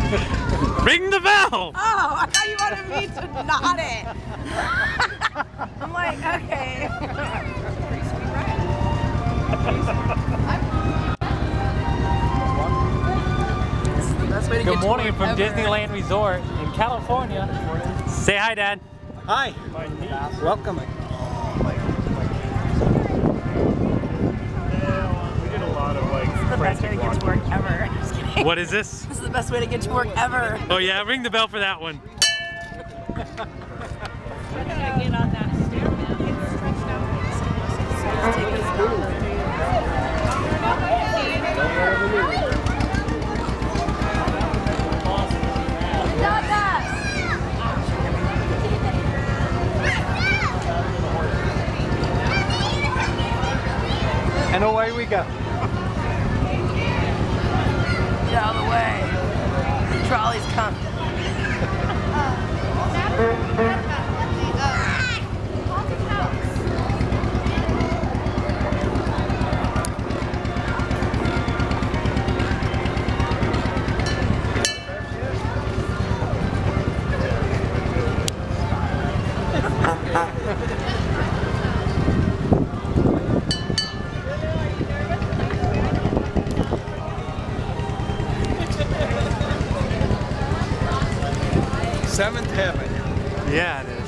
Ring the bell! Oh, I thought you wanted me to nod it. I'm like, okay. This is the best way to Good get morning to from work ever. Disneyland Resort in California. Say hi, Dad. Hi. Welcome. We did a lot of like This is the best way to get to work ever. Just kidding. What is this? This is the best way to get to work ever. Oh yeah, ring the bell for that one. I gotta get on that stair, man. It's stretched out. Let's take this And away we go. Get out of the way. The trolley's coming. Seventh heaven. Yeah, it is.